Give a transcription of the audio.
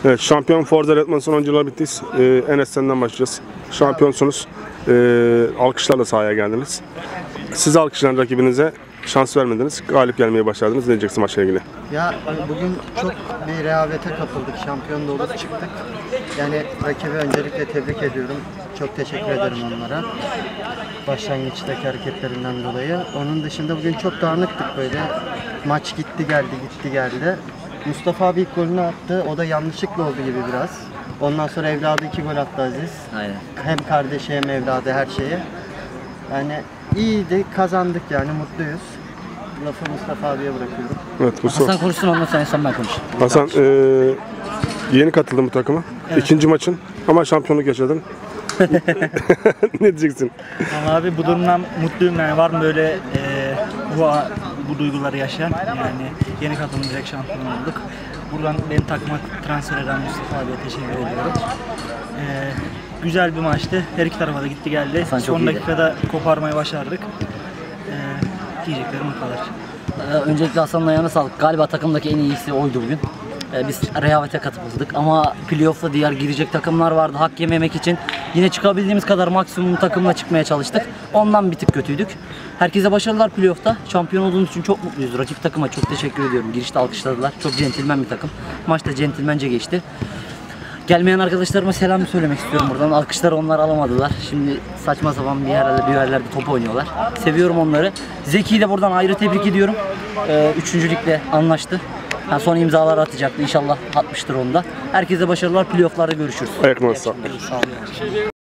Evet, şampiyon Forza Redmond son oyuncular bittiyiz. Enes senden başlayacağız. Şampiyonsunuz. Alkışlarla sahaya geldiniz. Siz alkışlayan rakibinize şans vermediniz. Galip gelmeyi başardınız. Ne diyeceksin maçla ilgili? Ya bugün çok bir rehavete kapıldık. Şampiyon dolu çıktık. Yani rakibi öncelikle tebrik ediyorum. Çok teşekkür ederim onlara. Başlangıçtaki hareketlerinden dolayı. Onun dışında bugün çok dağınıktık böyle. Maç gitti geldi gitti geldi. Mustafa abi ilk golünü attı. O da yanlışlıkla oldu gibi biraz. Ondan sonra evladı 2 gol attı Aziz. Aynen. Hem kardeşi hem evladı her şeyi. Yani iyiydi, kazandık yani mutluyuz. Lafı Mustafa abiye bırakıyorum. Evet, Mustafa. Hasan konuşsun, ondan sonra en son ben konuşayım. Hasan, yeni katıldın bu takıma. Evet. İkinci maçın ama şampiyonluk yaşadın. Ne diyeceksin? Ama abi bu durumdan mutluyum yani. Var mı böyle bu duyguları yaşayan? Yani yeni katılım direkt şampiyon olduk. Buradan beni takıma transfer eden Mustafa abiye teşekkür ediyorum. Güzel bir maçtı. Her iki tarafa da gitti geldi. Son dakikada koparmayı başardık. Diyeceklerim bu kadar. Öncelikle Hasan'ın ayağına sağlık. Galiba takımdaki en iyisi oydu bugün. Biz rehavete katıldık ama playoff'ta diğer girecek takımlar vardı. Hak yememek için yine çıkabildiğimiz kadar maksimum takımla çıkmaya çalıştık. Ondan bir tık kötüydük. Herkese başarılar playoff'ta. Şampiyon olduğunuz için çok mutluyuz. Rakip takıma çok teşekkür ediyorum. Girişte alkışladılar. Çok centilmen bir takım. Maç da centilmence geçti. Gelmeyen arkadaşlarıma selam söylemek istiyorum buradan. Alkışları onlar alamadılar. Şimdi saçma sapan bir yerlerde top oynuyorlar. Seviyorum onları. Zeki'yi de buradan ayrı tebrik ediyorum. Üçüncülükle anlaştı. Son imzalar atacaktı. İnşallah atmıştır onu da. Herkese başarılar. Playoff'larda görüşürüz. Ayaklarına sağlık. Sağ olun.